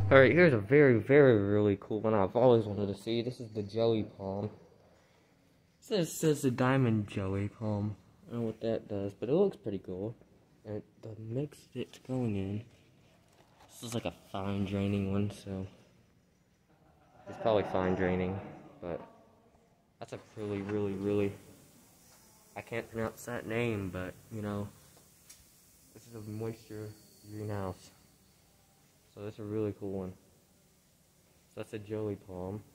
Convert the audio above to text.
Alright, here's a really cool one I've always wanted to see. This is the jelly palm. It says the diamond jelly palm. I don't know what that does, but it looks pretty cool. And the mix it's going in. This is like a fine draining one, so it's probably fine draining, but that's a really I can't pronounce that name, but you know, this is a moisture greenhouse. So that's a really cool one. So that's a jelly palm.